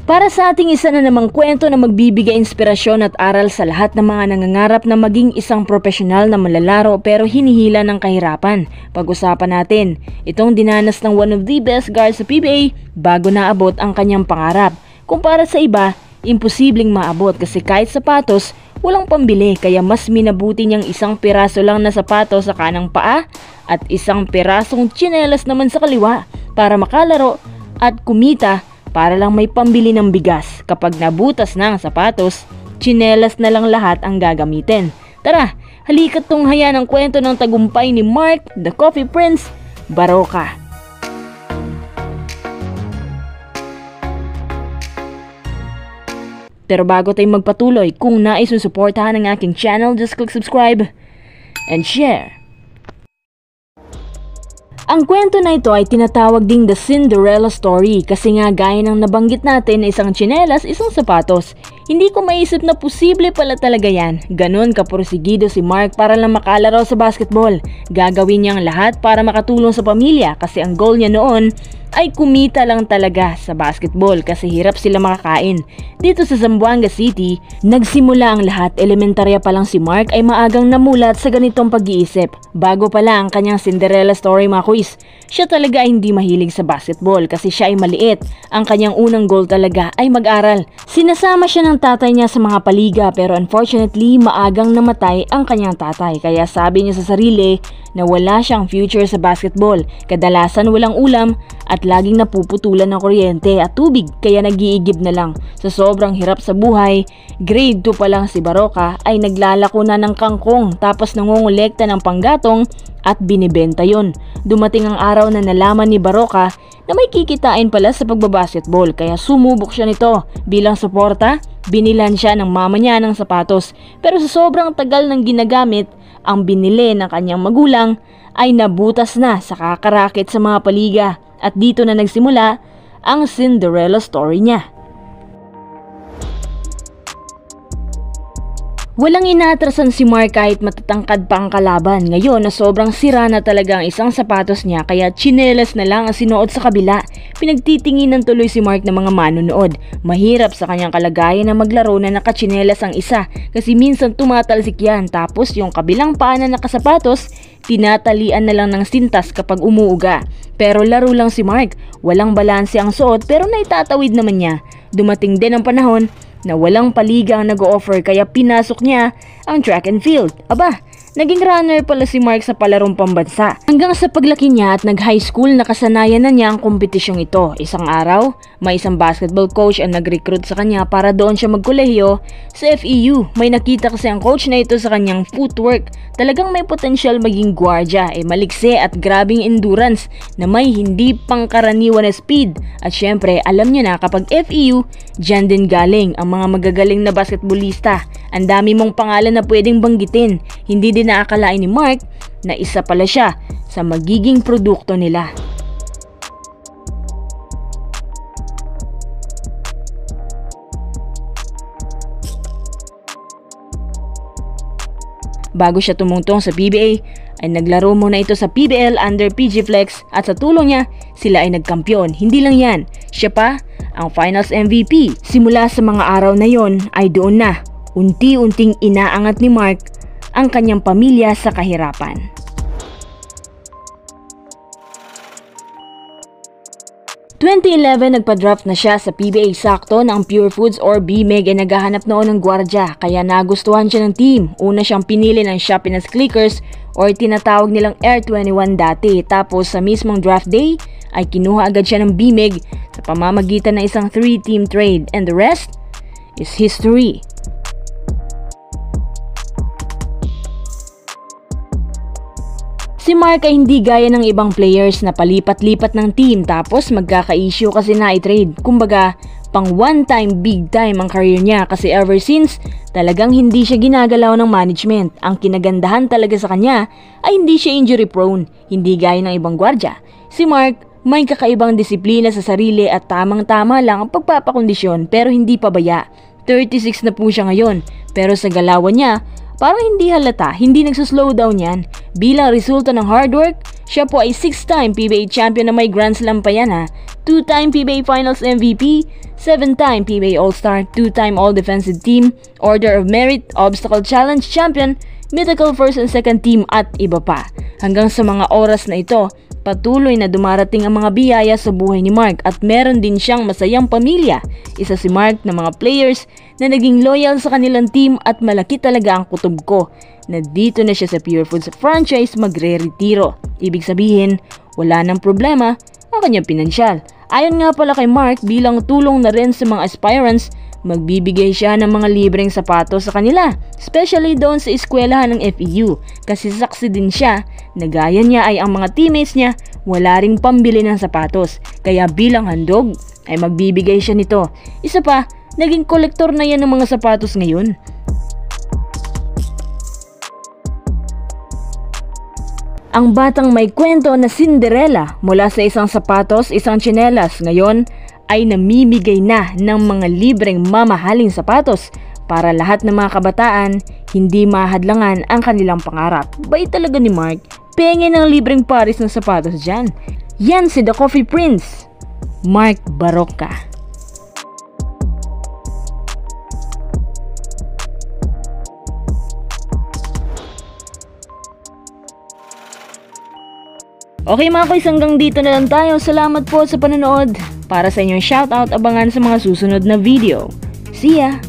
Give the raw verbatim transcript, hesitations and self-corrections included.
Para sa ating isa na namang kwento na magbibigay inspirasyon at aral sa lahat ng mga nangangarap na maging isang profesional na manlalaro pero hinihila ng kahirapan. Pag-usapan natin itong dinanas ng one of the best guards sa P B A bago naabot ang kanyang pangarap. Kung para sa iba, imposibleng maabot kasi kahit sapatos, walang pambili kaya mas minabuti niyang isang piraso lang na sapatos sa kanang paa at isang pirasong tsinelas naman sa kaliwa para makalaro at kumita para lang may pambili ng bigas. Kapag nabutas na ang sapatos, tsinelas na lang lahat ang gagamitin. Tara, halika't tunghayan ang kwento ng tagumpay ni Mark, the Coffee Prince, Barroca. Pero bago tayo magpatuloy, kung nais mong suportahan ang aking channel, just click subscribe and share. Ang kwento na ito ay tinatawag ding The Cinderella Story kasi nga gaya ng nabanggit natin na isang tsinelas, isang sapatos. Hindi ko maisip na posible pala talaga yan. Ganon kaporsigido si Mark para lang makalaro sa basketball. Gagawin niyang lahat para makatulong sa pamilya kasi ang goal niya noon ay kumita lang talaga sa basketball kasi hirap sila makakain. Dito sa Zamboanga City, nagsimula ang lahat. Elementarya pa lang si Mark ay maagang namulat sa ganitong pag-iisip. Bago pa lang ang kanyang Cinderella story mga quiz, siya talaga ay hindi mahilig sa basketball kasi siya ay maliit. Ang kanyang unang goal talaga ay mag-aral. Sinasama siya ng tatay niya sa mga paliga pero unfortunately maagang namatay ang kanyang tatay. Kaya sabi niya sa sarili na wala siyang future sa basketball. Kadalasan walang ulam at laging napuputulan ng kuryente at tubig kaya nag-iigib na lang. Sa sobrang hirap sa buhay, grade two pa lang si Barroca ay naglalako na ng kangkong tapos nangongolekta ng panggatong at binibenta yon. Dumating ang araw na nalaman ni Barroca na may kikitain pala sa pagbabasketball kaya sumubok siya nito. Bilang suporta, binilan siya ng mama niya ng sapatos pero sa sobrang tagal ng ginagamit, ang binili ng kanyang magulang ay nabutas na sa kakarakit sa mga paliga. At dito na nagsimula ang Cinderella story niya. Walang inaatrasan si Mark kahit matatangkad pa ang kalaban. Ngayon na sobrang sira na talaga ang isang sapatos niya kaya tsinelas na lang ang sinuot sa kabila. Pinagtitinginan tuloy si Mark ng mga manonood. Mahirap sa kanyang kalagayan na maglaro na nakatsinelas ang isa kasi minsan tumatalsik yan tapos yung kabilang paa na nakasapatos tinatalian na lang ng sintas kapag umuuga. Pero laro lang si Mark, walang balanse ang suot pero naitatawid naman niya. Dumating din ang panahon na walang paliga ang nag-o-offer kaya pinasok niya ang track and field. Aba, naging runner pala si Mark sa palarong pambansa. Hanggang sa paglaki niya at nag-high school, nakasanayan na niya ang kompetisyong ito. Isang araw, may isang basketball coach ang nag-recruit sa kanya para doon siya magkolehiyo sa F E U. May nakita kasi ang coach na ito sa kanyang footwork. Talagang may potensyal maging gwardya, eh malikse at grabing endurance na may hindi pangkaraniwan na speed. At syempre, alam niya na kapag F E U, dyan din galing ang mga magagaling na basketballista. Ang dami mong pangalan na pwedeng banggitin. Hindi din naakalain ni Mark na isa pala siya sa magiging produkto nila. Bago siya tumungtong sa P B A, ay naglaro muna ito sa P B L under P G Flex at sa tulong niya, sila ay nagkampiyon. Hindi lang yan, siya pa ang Finals M V P. Simula sa mga araw na yon ay doon na, unti-unting inaangat ni Mark ang kanyang pamilya sa kahirapan. twenty eleven nagpa-draft na siya sa P B A. Sakto na ang Pure Foods or B M E G ay naghahanap noon ng gwardya kaya nagustuhan siya ng team. Una siyang pinili ng Shop Pinas Clickers or tinatawag nilang Air twenty-one dati. Tapos sa mismong draft day ay kinuha agad siya ng B M E G sa pamamagitan ng isang three team trade and the rest is history. Si Mark ay hindi gaya ng ibang players na palipat-lipat ng team tapos magkaka-issue kasi na i-trade. Kumbaga, pang one time big time ang career niya kasi ever since talagang hindi siya ginagalaw ng management. Ang kinagandahan talaga sa kanya ay hindi siya injury prone, hindi gaya ng ibang gwardya. Si Mark may kakaibang disiplina sa sarili at tamang-tama lang ang pagpapakondisyon pero hindi pabaya. thirty-six na po siya ngayon pero sa galawan niya Parang hindi halata, hindi nagsuslow down yan. Bilang resulta ng hard work, siya po ay six-time P B A champion na may Grand Slam pa yan ha. two-time P B A Finals M V P, seven-time P B A All-Star, two-time All-Defensive Team, Order of Merit, Obstacle Challenge Champion, Mythical First and Second Team at iba pa. Hanggang sa mga oras na ito, patuloy na dumarating ang mga biyaya sa buhay ni Mark at meron din siyang masayang pamilya. Isa si Mark na mga players na naging loyal sa kanilang team at malaki talaga ang kutob ko na dito na siya sa Pure Foods franchise magre-retiro. Ibig sabihin, wala nang problema ang kanyang pinansyal. Ayon nga pala kay Mark, bilang tulong na rin sa mga aspirants, magbibigay siya ng mga libreng sapatos sa kanila, especially doon sa eskwelahan ng F E U, kasi saksi din siya na gaya niya ay ang mga teammates niya wala ring pambili ng sapatos, kaya bilang handog ay magbibigay siya nito. Isa pa, naging kolektor na yan ng mga sapatos ngayon. Ang batang may kwento na Cinderella mula sa isang sapatos, isang tsinelas, ngayon ay namimigay na ng mga libreng mamahaling sapatos para lahat ng mga kabataan hindi mahadlangan ang kanilang pangarap. Bait talaga ni Mark, pengen ng libreng pares ng sapatos dyan. Yan si The Coffee Prince, Mark Barocca. Okay mga koys, hanggang dito na lang tayo. Salamat po sa panonood. Para sa inyong shoutout, abangan sa mga susunod na video. See ya!